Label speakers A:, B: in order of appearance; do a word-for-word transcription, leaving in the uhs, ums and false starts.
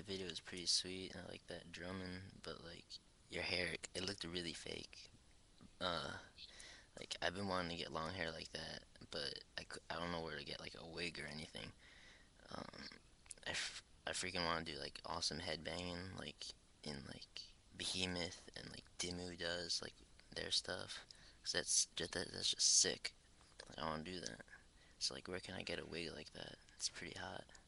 A: that video was pretty sweet. And I like that drumming, but like your hair, it looked really fake. Uh, like I've been wanting to get long hair like that, but I, cou- I don't know where to get like a wig or anything. Um, I, f- I freaking want to do like awesome headbanging, like in like Behemoth and like Dimmu does like their stuff. 'Cause that's just that, that's just sick. Like, I want to do that. So like, where can I get a wig like that? It's pretty hot.